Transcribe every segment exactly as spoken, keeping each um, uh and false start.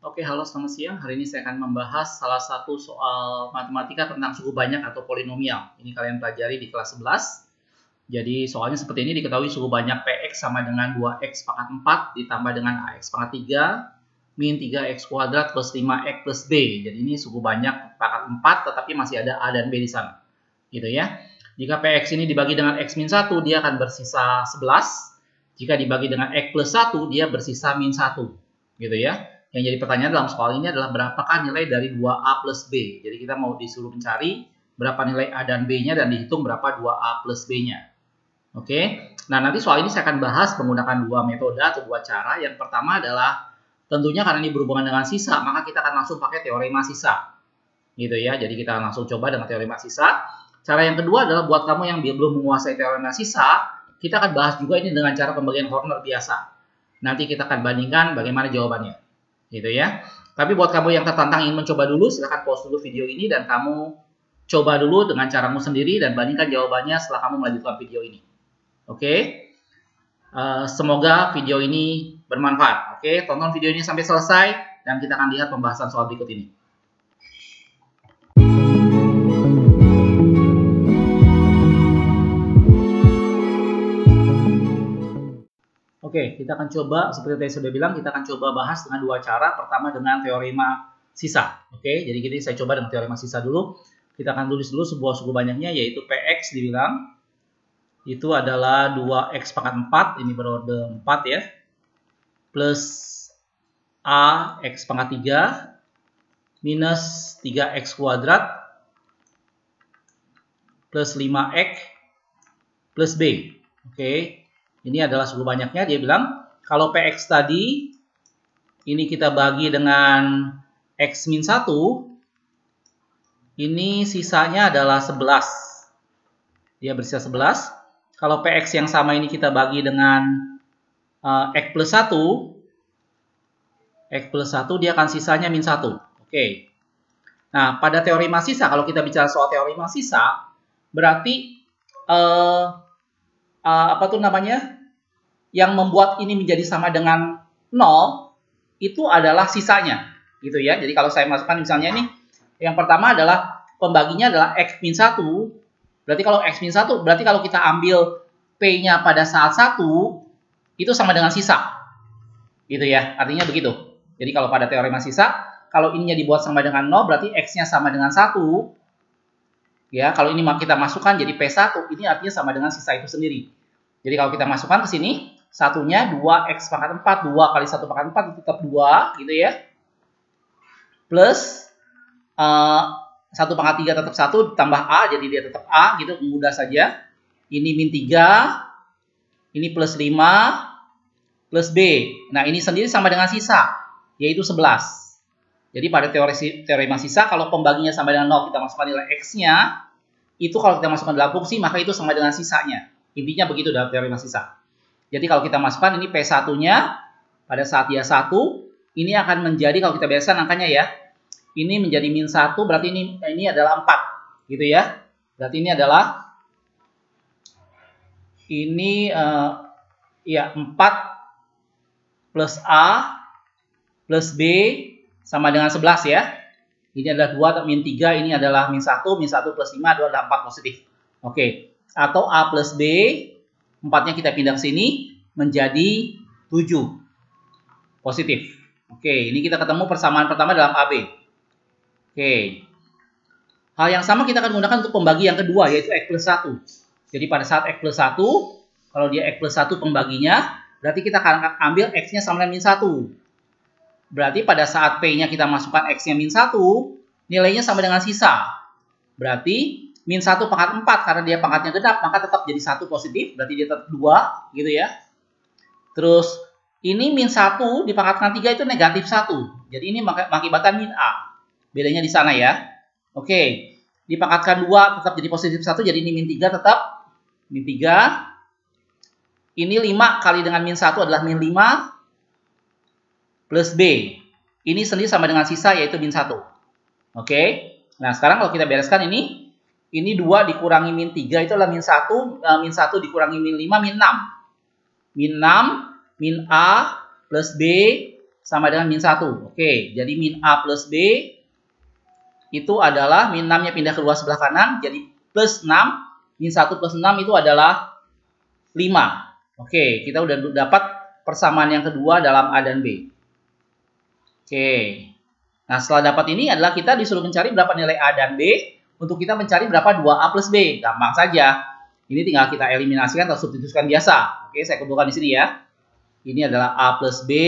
Oke, halo selamat siang. Hari ini saya akan membahas salah satu soal matematika tentang suku banyak atau polinomial. Ini kalian pelajari di kelas sebelas. Jadi soalnya seperti ini, diketahui suku banyak Px sama dengan dua x pangkat empat ditambah dengan Ax pangkat tiga min tiga x kuadrat plus lima x plus B. Jadi ini suku banyak pangkat empat tetapi masih ada A dan B di sana. Gitu ya. Jika Px ini dibagi dengan x min satu, dia akan bersisa sebelas. Jika dibagi dengan x plus satu, dia bersisa min satu. Gitu ya. Yang jadi pertanyaan dalam soal ini adalah berapakah nilai dari dua A plus B. Jadi kita mau disuruh mencari berapa nilai A dan B-nya dan dihitung berapa dua A plus B-nya. Oke, nah nanti soal ini saya akan bahas menggunakan dua metode atau dua cara. Yang pertama adalah tentunya karena ini berhubungan dengan sisa, maka kita akan langsung pakai teorema sisa. Gitu ya, jadi kita langsung coba dengan teorema sisa. Cara yang kedua adalah buat kamu yang belum menguasai teorema sisa, kita akan bahas juga ini dengan cara pembagian Horner biasa. Nanti kita akan bandingkan bagaimana jawabannya. Gitu ya. Tapi buat kamu yang tertantang ingin mencoba dulu, silahkan pause dulu video ini dan kamu coba dulu dengan caramu sendiri dan bandingkan jawabannya setelah kamu melanjutkan video ini. Oke, uh, semoga video ini bermanfaat. Oke, tonton video ini sampai selesai dan kita akan lihat pembahasan soal berikut ini. Oke, kita akan coba, seperti tadi sudah bilang, kita akan coba bahas dengan dua cara. Pertama dengan teorema sisa. Oke, jadi kita saya coba dengan teorema sisa dulu. Kita akan tulis dulu sebuah suku banyaknya, yaitu Px dibilang. Itu adalah dua x pangkat empat, ini berorde empat ya. Plus A x pangkat tiga, minus tiga x kuadrat, plus lima x, plus B. Oke. Ini adalah suku banyaknya. Dia bilang kalau Px tadi ini kita bagi dengan x min satu, ini sisanya adalah sebelas. Dia bersisa sebelas. Kalau Px yang sama ini kita bagi dengan uh, x plus satu, x plus satu dia akan sisanya min satu. Oke. Nah, pada teorema sisa, kalau kita bicara soal teorema sisa, berarti uh, Uh, apa tuh namanya, yang membuat ini menjadi sama dengan nol itu adalah sisanya gitu ya. Jadi kalau saya masukkan misalnya ini, yang pertama adalah pembaginya adalah x min satu. Berarti kalau x min satu, berarti kalau kita ambil p-nya pada saat satu itu sama dengan sisa gitu ya, artinya begitu. Jadi kalau pada teorema sisa, kalau ininya dibuat sama dengan nol, berarti x-nya sama dengan satu. Ya, kalau ini kita masukkan jadi P satu, ini artinya sama dengan sisa itu sendiri. Jadi kalau kita masukkan ke sini, satunya dua x pangkat empat, dua kali satu pangkat empat itu tetap dua, gitu ya. Plus, uh, satu pangkat tiga tetap satu, tambah A, jadi dia tetap A, gitu, mudah saja. Ini min tiga, ini plus lima, plus B. Nah, ini sendiri sama dengan sisa, yaitu sebelas. Jadi pada teori teorema sisa, kalau pembaginya sama dengan nol, kita masukkan nilai x-nya, itu kalau kita masukkan dalam fungsi, maka itu sama dengan sisanya. Intinya begitu dalam teorema sisa. Jadi kalau kita masukkan ini P satu-nya, pada saat dia satu, ini akan menjadi, kalau kita biasakan angkanya ya, ini menjadi min satu, berarti ini, ini adalah empat. Gitu ya. Berarti ini adalah, ini uh, ya empat plus A plus B, sama dengan sebelas ya. Ini adalah dua, min tiga, ini adalah min satu, min satu plus lima adalah empat positif. Oke. Atau A plus B, empat-nya kita pindah ke sini, menjadi tujuh. Positif. Oke, ini kita ketemu persamaan pertama dalam A B. Oke. Hal yang sama kita akan gunakan untuk pembagi yang kedua, yaitu x plus satu. Jadi pada saat x plus satu, kalau dia x plus satu pembaginya, berarti kita akan ambil x-nya sama dengan min satu. Berarti pada saat P-nya kita masukkan X-nya min satu, nilainya sama dengan sisa. Berarti min satu pangkat empat, karena dia pangkatnya genap, maka tetap jadi satu positif, berarti dia tetap dua, gitu ya. Terus, ini min satu dipangkatkan tiga itu negatif satu. Jadi ini mengakibatkan min A. Bedanya di sana ya. Oke, dipangkatkan dua tetap jadi positif satu, jadi ini min tiga tetap. Min tiga. Ini lima kali dengan min satu adalah min lima. Plus B. Ini sendiri sama dengan sisa, yaitu min satu. Oke. Nah, sekarang kalau kita bereskan ini, ini dua dikurangi min tiga itu adalah min satu, min satu dikurangi min lima, min enam. Min enam, min A, plus B, sama dengan min satu. Oke, jadi min A plus B itu adalah min enam-nya pindah keluar sebelah kanan, jadi plus enam. Min satu plus enam itu adalah lima. Oke, kita udah dapat persamaan yang kedua dalam A dan B. Oke, nah setelah dapat ini adalah kita disuruh mencari berapa nilai A dan B untuk kita mencari berapa dua A plus B. Gampang saja. Ini tinggal kita eliminasikan atau substitusikan biasa. Oke, saya kumpulkan di sini ya. Ini adalah A plus B.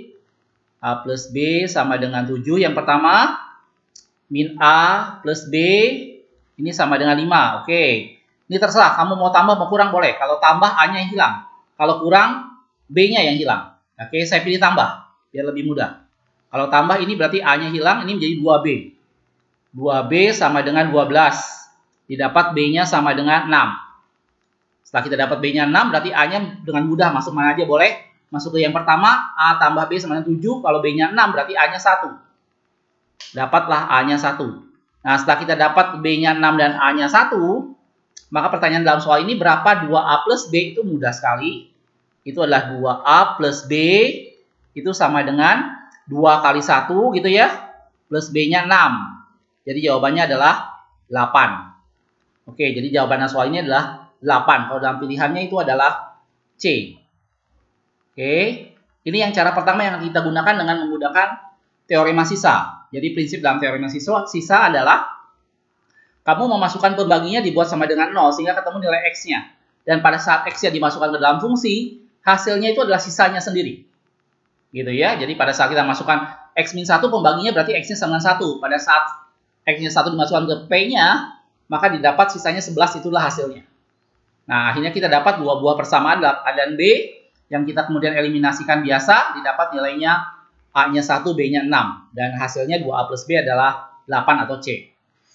A plus B sama dengan tujuh. Yang pertama, min A plus B. Ini sama dengan lima. Oke. Ini terserah. Kamu mau tambah mau kurang boleh. Kalau tambah A-nya yang hilang. Kalau kurang, B-nya yang hilang. Oke, saya pilih tambah. Biar lebih mudah. Kalau tambah ini berarti A-nya hilang. Ini menjadi dua B. dua B sama dengan dua belas. Didapat B-nya sama dengan enam. Setelah kita dapat B-nya enam, berarti A-nya dengan mudah masuk mana aja boleh. Masuk ke yang pertama, A tambah B sama dengan tujuh. Kalau B-nya enam, berarti A-nya satu. Dapatlah A-nya satu. Nah, setelah kita dapat B-nya enam dan A-nya satu, maka pertanyaan dalam soal ini berapa dua A plus B? Itu mudah sekali. Itu adalah dua A plus B. Itu sama dengan dua kali satu gitu ya. Plus B-nya enam. Jadi jawabannya adalah delapan. Oke, jadi jawaban soal ini adalah delapan. Kalau dalam pilihannya itu adalah C. Oke. Ini yang cara pertama yang kita gunakan dengan menggunakan teorema sisa. Jadi prinsip dalam teorema sisa, sisa adalah kamu memasukkan pembaginya dibuat sama dengan nol sehingga ketemu nilai X-nya. Dan pada saat X-nya dimasukkan ke dalam fungsi, hasilnya itu adalah sisanya sendiri. Gitu ya. Jadi pada saat kita masukkan X min satu, pembaginya berarti X-nya sama dengan satu. Pada saat X-nya satu dimasukkan ke P-nya, maka didapat sisanya sebelas, itulah hasilnya. Nah, akhirnya kita dapat dua buah persamaan A dan B yang kita kemudian eliminasikan biasa, didapat nilainya A-nya satu, B-nya enam. Dan hasilnya dua A plus B adalah delapan atau C.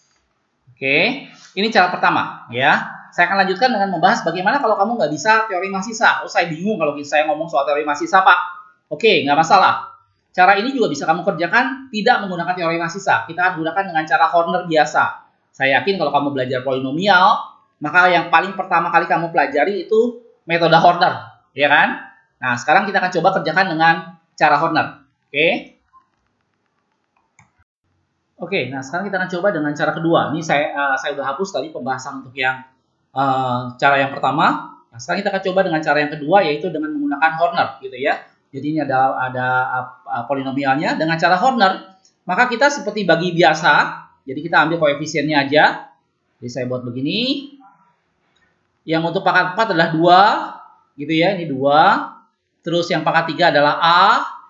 Oke, ini cara pertama ya. Saya akan lanjutkan dengan membahas bagaimana kalau kamu nggak bisa teorema sisa. Oh, saya bingung kalau saya ngomong soal teorema sisa, Pak. Oke, nggak masalah. Cara ini juga bisa kamu kerjakan tidak menggunakan teorema sisa. Kita akan gunakan dengan cara Horner biasa. Saya yakin kalau kamu belajar polinomial, maka yang paling pertama kali kamu pelajari itu metode Horner, ya kan? Nah, sekarang kita akan coba kerjakan dengan cara Horner. Oke? Oke, nah sekarang kita akan coba dengan cara kedua. Ini saya uh, saya udah hapus tadi pembahasan untuk yang uh, cara yang pertama. Nah, sekarang kita akan coba dengan cara yang kedua, yaitu dengan menggunakan Horner, gitu ya. Jadi ini ada ada uh, polinomialnya dengan cara Horner. Maka kita seperti bagi biasa. Jadi kita ambil koefisiennya aja. Jadi saya buat begini. Yang untuk pangkat empat adalah dua, gitu ya, ini dua. Terus yang pangkat tiga adalah A.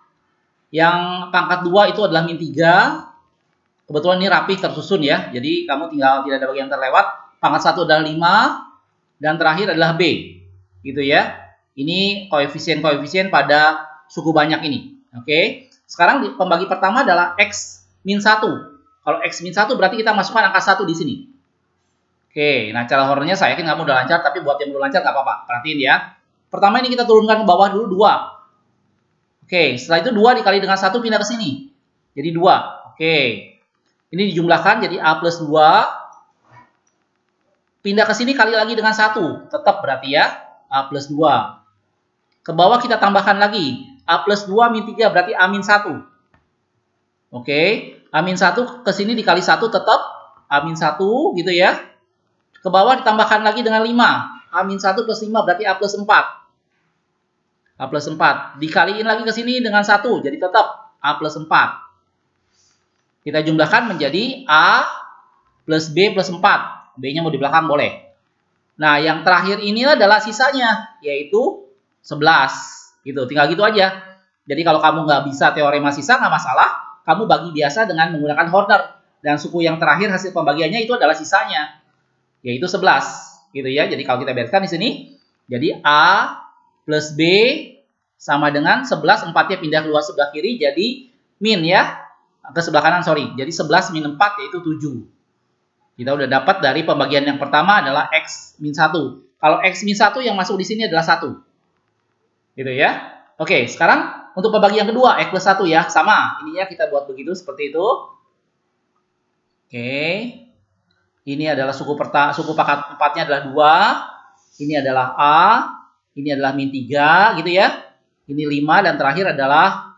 Yang pangkat dua itu adalah min tiga. Kebetulan ini rapi tersusun ya. Jadi kamu tinggal tidak ada bagian terlewat. Pangkat satu adalah lima. Dan terakhir adalah B. Gitu ya. Ini koefisien-koefisien pada suku banyak ini. Oke. Sekarang pembagi pertama adalah X min satu. Kalau X min satu berarti kita masukkan angka satu di sini. Oke, nah cara Hornernya saya yakin kamu udah lancar, tapi buat yang belum lancar nggak apa-apa. Perhatiin ya. Pertama ini kita turunkan ke bawah dulu dua. Oke, setelah itu dua dikali dengan satu pindah ke sini. Jadi dua. Oke. Ini dijumlahkan jadi A plus dua. Pindah ke sini kali lagi dengan satu. Tetap berarti ya. A plus dua. Ke bawah kita tambahkan lagi. A plus dua min tiga berarti A min satu. Oke. A min satu ke sini dikali satu tetap A min satu gitu ya. Ke bawah ditambahkan lagi dengan lima. A min satu plus lima berarti A plus empat. A plus empat. Dikaliin lagi ke sini dengan satu. Jadi tetap A plus empat. Kita jumlahkan menjadi A plus B plus empat. B-nya mau di belakang boleh. Nah, yang terakhir ini adalah sisanya. Yaitu sebelas. Gitu. Tinggal gitu aja. Jadi kalau kamu nggak bisa teorema sisa, nggak masalah. Kamu bagi biasa dengan menggunakan Horner. Dan suku yang terakhir hasil pembagiannya itu adalah sisanya. Yaitu sebelas, gitu ya. Jadi kalau kita bereskan di sini, jadi A plus B sama dengan sebelas, empatnya pindah keluar sebelah kiri, jadi min ya, ke sebelah kanan, sorry. Jadi sebelas min empat yaitu tujuh. Kita udah dapat dari pembagian yang pertama adalah X min satu. Kalau X min satu yang masuk di sini adalah satu. Gitu ya. Oke, sekarang untuk pembagian kedua, X plus satu ya, sama. Ininya kita buat begitu, seperti itu. Oke. Ini adalah suku perta, suku pangkat empatnya adalah dua. Ini adalah A. Ini adalah min tiga gitu ya. Ini lima dan terakhir adalah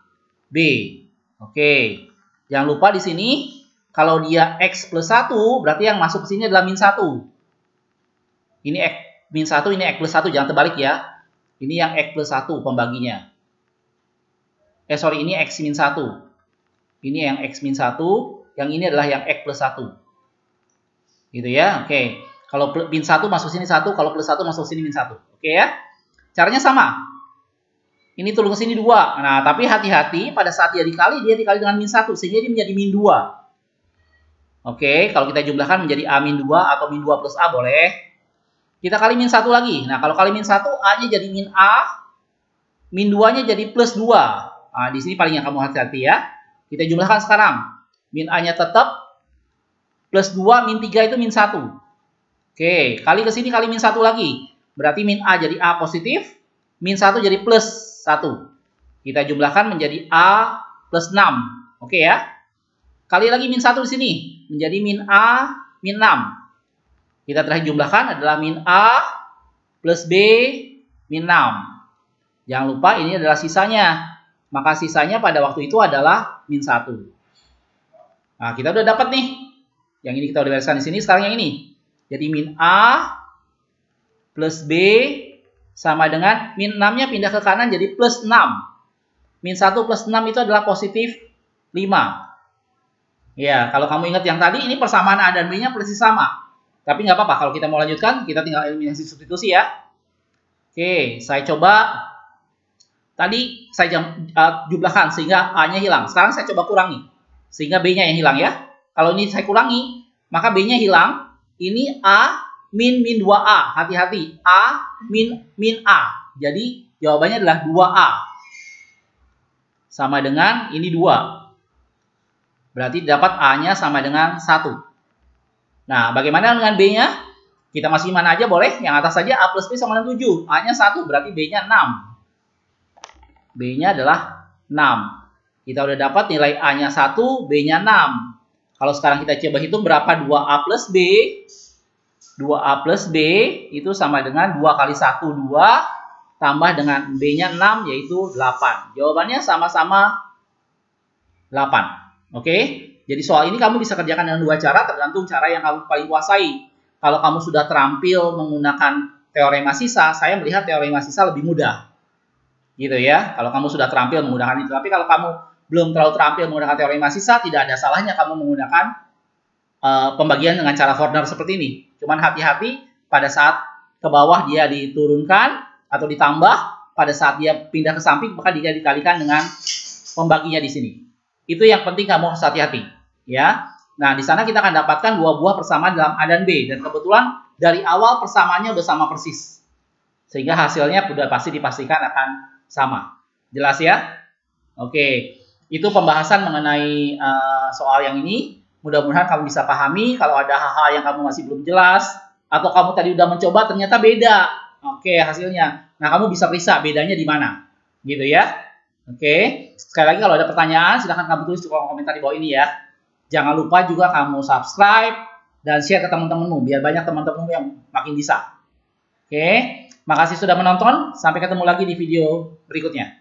B. Oke. Jangan lupa di sini kalau dia X plus satu, berarti yang masuk ke sini adalah min satu. Ini X min satu, ini X plus satu, jangan terbalik ya. Ini yang X plus satu pembaginya. Eh sorry, ini X min satu. Ini yang X min satu, yang ini adalah yang X plus satu. Gitu ya, oke. Kalau min satu masuk sini satu, kalau plus satu masuk sini min satu. Oke ya. Caranya sama. Ini turun ke sini dua. Nah, tapi hati-hati pada saat dia dikali, dia dikali dengan min satu. Sehingga dia menjadi min dua. Oke, kalau kita jumlahkan menjadi A min dua atau min dua plus A boleh. Kita kali min satu lagi. Nah, kalau kali min satu, A-nya jadi min A. Min dua-nya jadi plus dua. Nah, di sini paling yang kamu hati-hati ya. Kita jumlahkan sekarang. Min A-nya tetap. Plus dua, min tiga itu min satu. Oke, kali ke sini kali min satu lagi. Berarti min A jadi A positif. Min satu jadi plus satu. Kita jumlahkan menjadi A plus enam. Oke ya. Kali lagi min satu di sini. Menjadi min A min enam. Kita terakhir jumlahkan adalah min A plus B min enam. Jangan lupa ini adalah sisanya. Maka sisanya pada waktu itu adalah min satu. Nah, kita udah dapat nih. Yang ini kita udah bereskan di sini. Sekarang yang ini. Jadi min A plus B sama dengan min enam-nya pindah ke kanan jadi plus enam. Min satu plus enam itu adalah positif lima. Ya, kalau kamu ingat yang tadi, ini persamaan A dan B-nya persis sama. Tapi nggak apa-apa, kalau kita mau lanjutkan, kita tinggal eliminasi substitusi ya. Oke, saya coba. Tadi saya jam, uh, jumlahkan sehingga A-nya hilang. Sekarang saya coba kurangi. Sehingga B-nya yang hilang ya. Kalau ini saya kurangi, maka B-nya hilang. Ini A min min dua A. Hati-hati. A min min A. Jadi jawabannya adalah dua A. Sama dengan ini dua. Berarti dapat A-nya sama dengan satu. Nah, bagaimana dengan B-nya? Kita masih mana aja boleh. Yang atas saja A plus B sama dengan tujuh. A-nya satu, berarti B-nya enam. B-nya adalah enam. Kita udah dapat nilai A-nya satu, B-nya enam. Kalau sekarang kita coba hitung berapa dua A plus B. dua A plus B itu sama dengan dua kali satu, dua. Tambah dengan B-nya enam, yaitu delapan. Jawabannya sama-sama delapan. Oke, jadi soal ini kamu bisa kerjakan dengan dua cara, tergantung cara yang kamu paling kuasai. Kalau kamu sudah terampil menggunakan teorema sisa, saya melihat teorema sisa lebih mudah. Gitu ya, kalau kamu sudah terampil menggunakan itu. Tapi kalau kamu belum terlalu terampil menggunakan teorema sisa, tidak ada salahnya kamu menggunakan uh, pembagian dengan cara Forner seperti ini. Cuman hati-hati pada saat ke bawah dia diturunkan atau ditambah, pada saat dia pindah ke samping, maka dia dikalikan dengan pembaginya di sini. Itu yang penting kamu harus hati-hati, ya. Nah, di sana kita akan dapatkan dua buah persamaan dalam A dan B, dan kebetulan dari awal persamaannya udah sama persis, sehingga hasilnya sudah pasti dipastikan akan sama. Jelas ya? Oke, itu pembahasan mengenai uh, soal yang ini. Mudah-mudahan kamu bisa pahami. Kalau ada hal-hal yang kamu masih belum jelas, atau kamu tadi udah mencoba ternyata beda, oke hasilnya. Nah, kamu bisa periksa bedanya di mana, gitu ya. Oke, sekali lagi kalau ada pertanyaan silahkan kamu tulis di kolom komentar di bawah ini ya. Jangan lupa juga kamu subscribe dan share ke teman-temanmu biar banyak teman-temanmu yang makin bisa. Oke, makasih sudah menonton. Sampai ketemu lagi di video berikutnya.